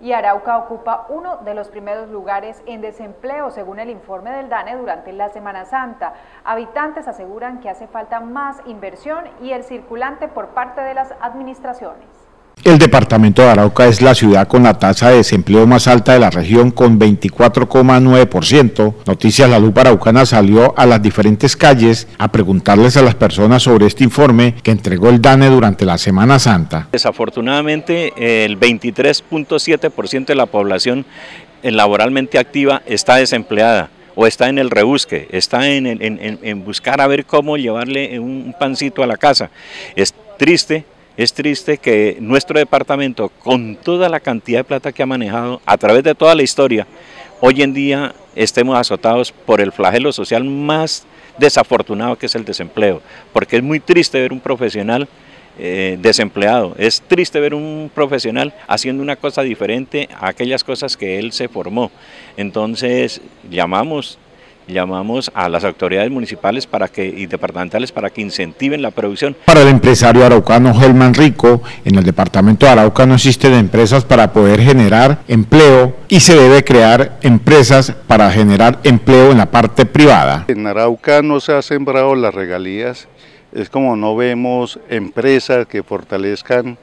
y Arauca ocupa uno de los primeros lugares en desempleo según el informe del DANE durante la Semana Santa. Habitantes aseguran que hace falta más inversión y el circulante por parte de las administraciones. El departamento de Arauca es la ciudad con la tasa de desempleo más alta de la región con 24,9%. Noticias La Lupa Araucana salió a las diferentes calles a preguntarles a las personas sobre este informe que entregó el DANE durante la Semana Santa. Desafortunadamente el 23,7% de la población laboralmente activa está desempleada o está en el rebusque, está en buscar a ver cómo llevarle un pancito a la casa. Es triste que nuestro departamento, con toda la cantidad de plata que ha manejado a través de toda la historia, hoy en día estemos azotados por el flagelo social más desafortunado que es el desempleo, porque es muy triste ver un profesional desempleado, es triste ver un profesional haciendo una cosa diferente a aquellas cosas que él se formó. Entonces llamamos a las autoridades municipales y departamentales para que incentiven la producción. Para el empresario araucano Gelman Rico, en el departamento de Arauca no existen empresas para poder generar empleo y se debe crear empresas para generar empleo en la parte privada. En Arauca no se han sembrado las regalías, es como no vemos empresas que fortalezcan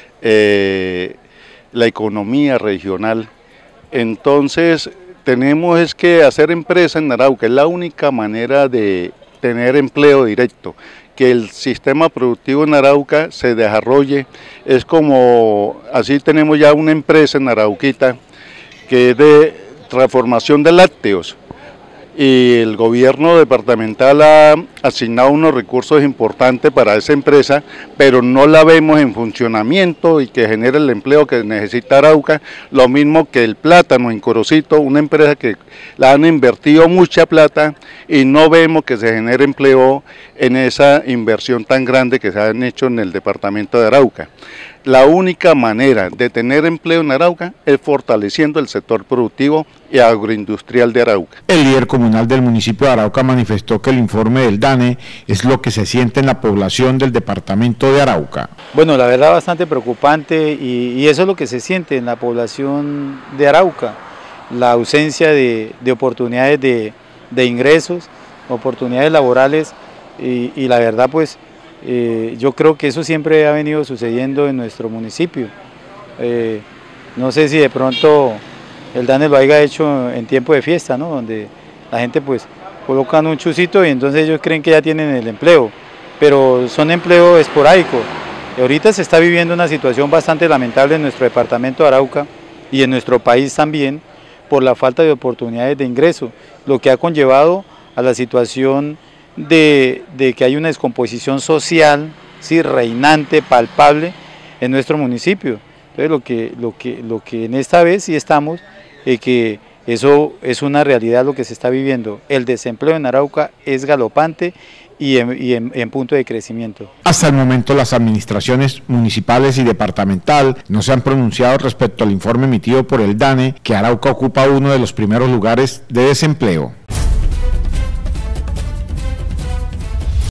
la economía regional. Entonces tenemos es que hacer empresa en Arauca, es la única manera de tener empleo directo, que el sistema productivo en Arauca se desarrolle. Es como, así tenemos ya una empresa en Arauquita que es de transformación de lácteos y el gobierno departamental ha asignado unos recursos importantes para esa empresa, pero no la vemos en funcionamiento y que genere el empleo que necesita Arauca, lo mismo que el plátano en Corocito, una empresa que la han invertido mucha plata y no vemos que se genere empleo en esa inversión tan grande que se han hecho en el departamento de Arauca. La única manera de tener empleo en Arauca es fortaleciendo el sector productivo y agroindustrial de Arauca. El líder comunal del municipio de Arauca manifestó que el informe del DANE es lo que se siente en la población del departamento de Arauca. Bueno, la verdad bastante preocupante y eso es lo que se siente en la población de Arauca, la ausencia de oportunidades de ingresos, oportunidades laborales y la verdad pues yo creo que eso siempre ha venido sucediendo en nuestro municipio. No sé si de pronto el DANE lo haya hecho en tiempo de fiesta, ¿no? Donde la gente pues colocan un chucito y entonces ellos creen que ya tienen el empleo, pero son empleos esporádicos. Y ahorita se está viviendo una situación bastante lamentable en nuestro departamento de Arauca y en nuestro país también por la falta de oportunidades de ingreso, lo que ha conllevado a la situación de que hay una descomposición social, sí, reinante, palpable en nuestro municipio. Entonces lo que en esta vez sí estamos, que eso es una realidad lo que se está viviendo. El desempleo en Arauca es galopante y en punto de crecimiento. Hasta el momento las administraciones municipales y departamental no se han pronunciado respecto al informe emitido por el DANE que Arauca ocupa uno de los primeros lugares de desempleo.